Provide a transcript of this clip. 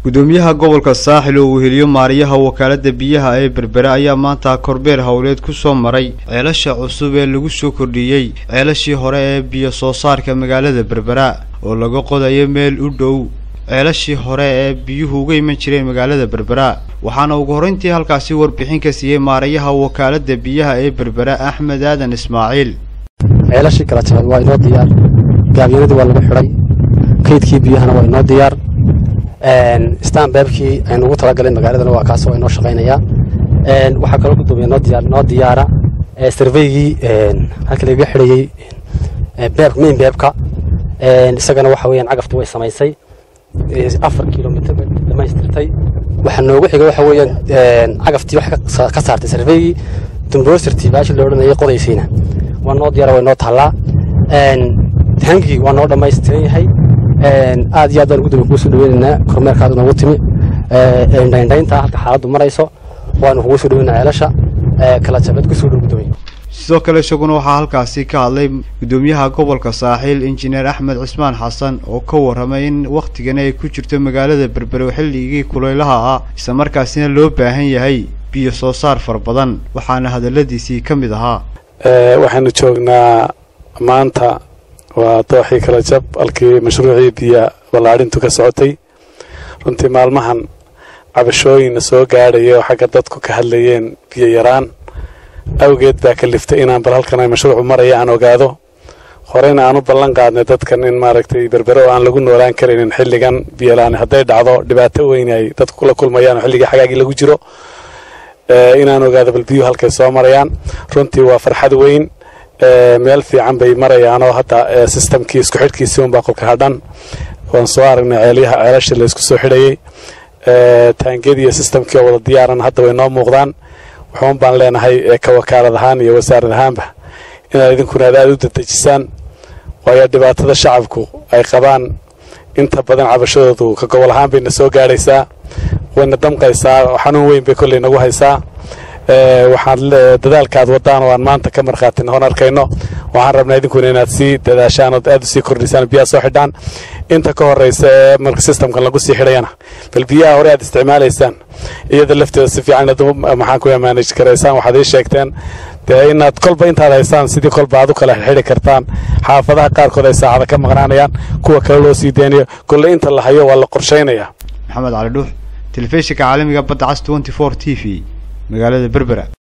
gudoomiyaha gobolka Saaxil oo weheliyo maariyaha wakaalada biyaha ee Berbera ayaa maanta korbeer hawleed ku soo maray ceelasha cusub ee lagu soo kordhiyay ceelashii hore ee biyo soo saarka magaalada Berbera oo laga qodayo meel u dhow ceelashii hore ee biyuhu uga iman jireen magaalada Berbera waxaana ugu horeyntii halkaasi warbixin ka siiyay maariyaha wakaalada biyaha ee Berbera Axmed Aadan Ismaaciil ceelashii kala jabay waa inoo diyaar gaabiyadu waa lagu xiray kaydkii biyahana waa inoo diyaar istaan beebkii aynu ugu talagalay magaalada waa kaas oo inoo shaqeynaya waxa kale ku duubay noo diyaara survey-gii halka laga xiriyay beebka isagana waxa weeyaan cagaftu way samaysay 4 kilomitir dhamaystirtay waxa noogu xigay waxa weeyaan cagaftii wax ka saartay survey-gii dumboosirtii baashi loo dhanayay qodaysiina waa noo diyaar way noo talaa tankii waa noo dhamaystiran yahay aad iyo aad baan gudoomiye ku soo dhaweynaa kormeerkaadu nagu timi indhaynta halka xaaladdu marayso waanu kugu soo dhaweynaa ceelasha kala jabad ku soo dhawdooy sidoo kale isaguna waxaa halkaasi ka hadlay gudoomiyaha gobolka Saaxil injineer Axmed Cismaan Xasan oo ka waramay in waqtigan ay ku jirto magaalada Berbera xilligii kulaylaha ah isla markaasina loo baahan yahay biyo soo saar far badan waxaana hadaladiisii ka mid ahaa waxaanu joognaa maanta waa dooxii kala jab halkii mashruucii biyo ballaarintu ka socotay runtii maalmahan cabashooyin soo gaadhay oo xagga dadku ka hadlayeen biyo yaraan awgeed baa ka liftay inaan bal halkan ay mashruucu maraya aan ogaado horeyna aan u ballan qaadnay dadkan in maaragtay Berbera oo aan lagu noolaan karin xilligan biyo la'aan hadday dhacdo dhibaato weyn ay dadku kula kulmayaan xilliga xagaagii lagu jiro inaan ogaado bal biyo halkay soo marayaan runtii waa farxad weyn meel fiican bay marayaan oo hadda systemkii isku xidhkiisii baa qolka hadhan waan soo aragnay ceelasha la isku soo xidhayay taangeedii iyo systemkii wada diyaaran hadda way noo muuqdaan waxaan baan leenahay ka wakaalad ahaan iyo wasaarad ahaanba inaad idinkuna aad u dadajisaan waayo dhibaatada shacabku ay qabaan inta badan cabashadoodu ka gobol ahaan bayna soo gaaraysaa wayna damqaysaa xanuun weyn bay kolley nagu haysaa waxaan dadaalkaad wadaan oo aan maanta ka marqaatin hoon arkayno waxaan rabnaa idinkuna inaad sii dadaashaan oo aad sii kordhisaan biyaha soo xidhaan inta ka horeysa marka systemkan lagu sii xidhayana bal biyaha hore aad isticmaalaysaan iyada lafteeda si fiican maxaan ku manage karaysaan waxaad ii sheegteen dee inaad kolba intaad haysaan sidii kolba aad u kala xidhi kartaan xaafadaha qaarkood ay saacada ka maqnaanayaan kuwa kale loo sii deynayo kolle inta la hayo waa la qorshaynayaa maxamed cali dhuux telefishinka caalamiga badda cas 24 TV magaalada Berbera.